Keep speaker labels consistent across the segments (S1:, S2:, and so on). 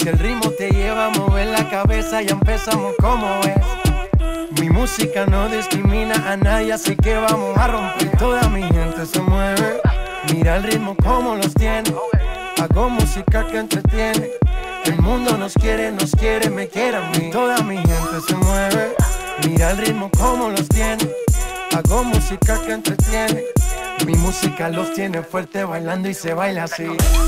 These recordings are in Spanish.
S1: Si el ritmo te lleva a mover la cabeza, ya empezamos como es. Mi música no discrimina a nadie, así que vamos a romper. Toda mi gente se mueve, mira el ritmo como los tiene. Hago música que entretiene. El mundo nos quiere, me quiere a mí. Toda mi gente se mueve, mira el ritmo como los tiene. Hago música que entretiene. Mi música los tiene fuerte bailando y se baila así.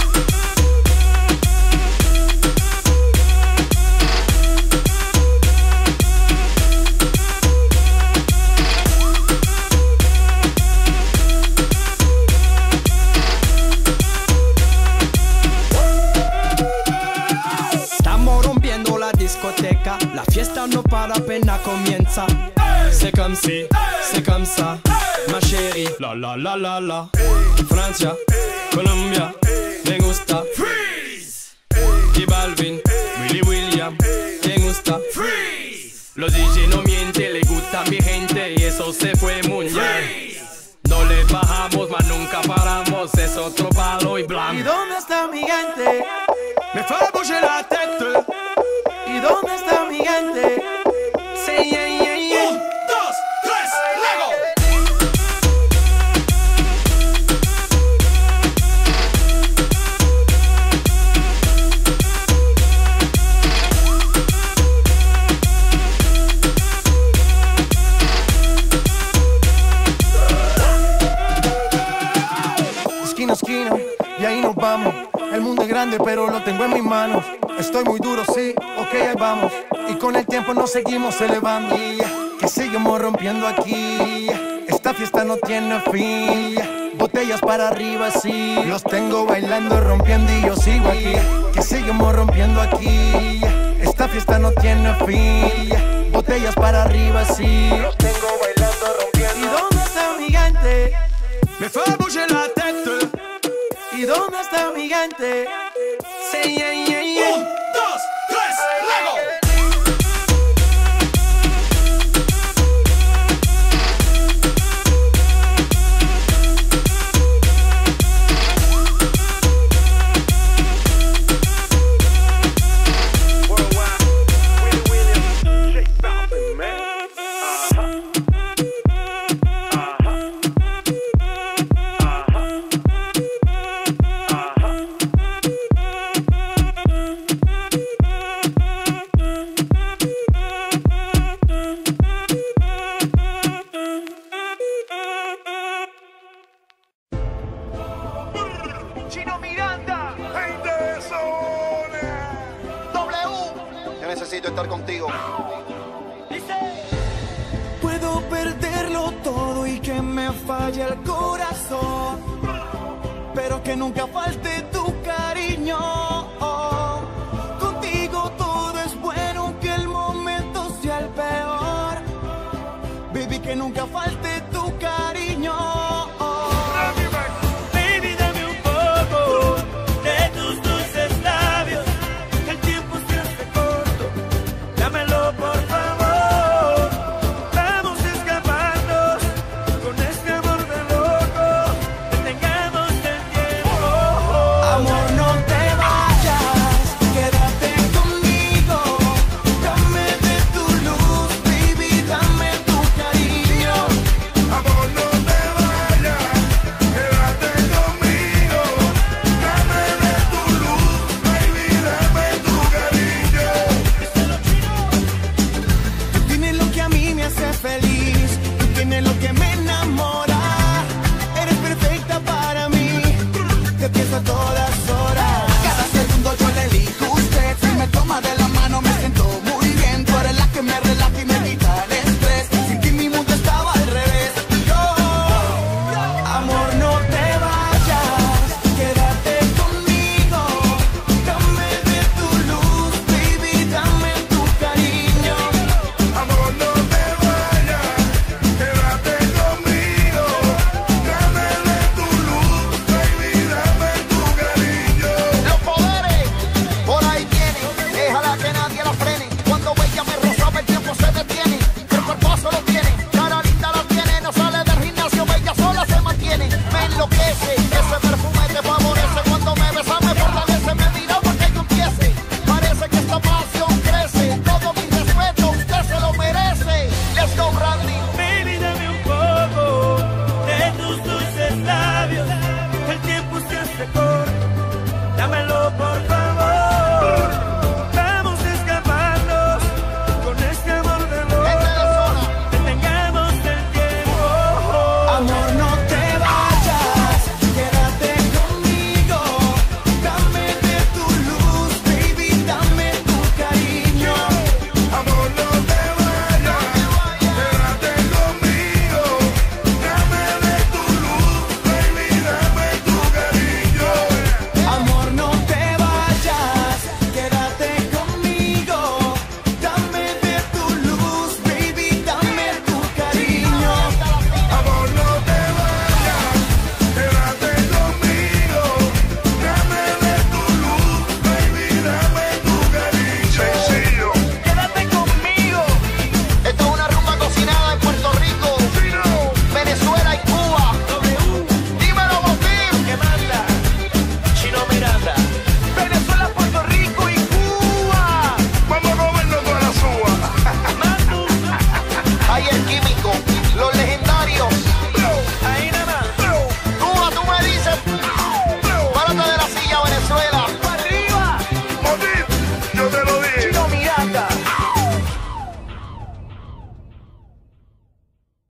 S2: La fiesta no para, apenas comienza. C'est comme si, c'est comme ça, ma chérie. La la la la la. Francia, Colombia, me gusta. Freeze. Y Balvin, Willy William, me gusta. Freeze. Los DJ no mienten, le gusta a mi gente y eso se fue muy bien. No le bajamos, mas nunca paramos, es otro palo y blanco.
S1: ¿Y dónde está mi gente?
S2: Me fait bouger la tête.
S1: ¿Y dónde está mi gente?
S2: Sí, yeah, yeah, yeah. 1, 2, 3, Lego.
S1: Esquina a esquina, y ahí nos vamos. El mundo es grande, pero lo tengo en mis manos. Estoy muy duro, sí, ok, ahí vamos. Y con el tiempo nos seguimos elevando. Que seguimos rompiendo aquí. Esta fiesta no tiene fin. Botellas para arriba, sí. Los tengo bailando, rompiendo y yo sigo aquí. Que seguimos rompiendo aquí. Esta fiesta no tiene fin. Botellas para arriba, sí. Los tengo bailando, rompiendo. ¿Y dónde está mi gente?
S2: Me fait bouger la tête.
S1: ¿Y dónde está mi gente?
S2: Sí, yeah, yeah, yeah. 1, 2, 3, Lego.
S3: Chino Miranda, gente de zona. W. Yo necesito estar contigo.
S4: Puedo perderlo todo y que me falle el corazón, pero que nunca falte tu cariño. Contigo todo es bueno, aunque el momento sea el peor. Baby, que nunca falte